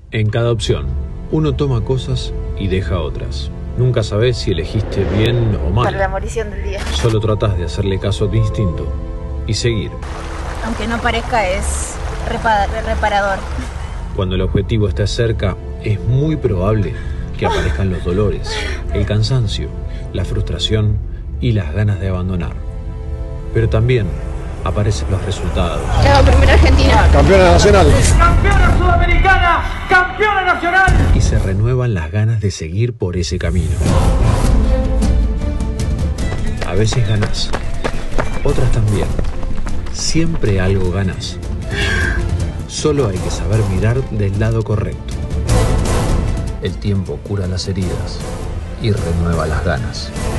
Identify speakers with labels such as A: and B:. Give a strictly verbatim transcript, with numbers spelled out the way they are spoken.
A: En cada opción, uno toma cosas y deja otras. Nunca sabes si elegiste bien o mal.
B: Para la morición del día.
A: Solo tratás de hacerle caso a tu instinto y seguir.
B: Aunque no parezca, es repa- reparador.
A: Cuando el objetivo está cerca, es muy probable que aparezcan los dolores, el cansancio, la frustración y las ganas de abandonar. Pero también aparecen los resultados.
B: Chao, primera Argentina.
C: Campeona nacional.
D: Campeona sudamericana, campeona nacional.
A: Y se renuevan las ganas de seguir por ese camino. A veces ganás, otras también. Siempre algo ganás. Solo hay que saber mirar del lado correcto. El tiempo cura las heridas y renueva las ganas.